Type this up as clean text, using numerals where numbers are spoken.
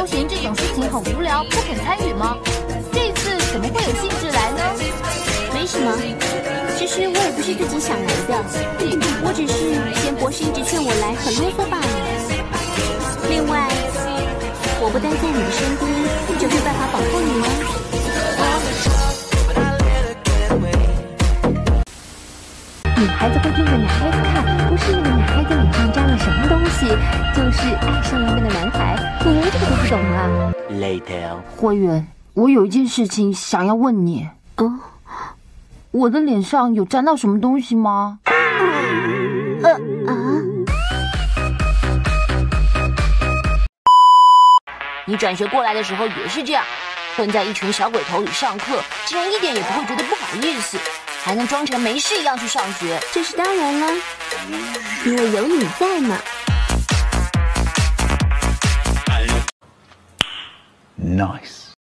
都嫌这种事情很无聊，不肯参与吗？这次怎么会有兴致来呢？ 没什么，其实我也不是自己想来的，我只是贤博士一直劝我来，很啰嗦罢了。另外，我不待在你的身边，就没办法保护你吗？ 女孩子会盯着男孩子看，不是那个男孩子脸上沾了什么东西，就是爱上了那个男孩。你连这个都不懂啊 Later， 灰原，我有一件事情想要问你。我的脸上有沾到什么东西吗？ 你转学过来的时候也是这样，混在一群小鬼头里上课，竟然一点也不会觉得不好意思，还能装成没事一样去上学。 这是当然了，因为有你在嘛。 Nice。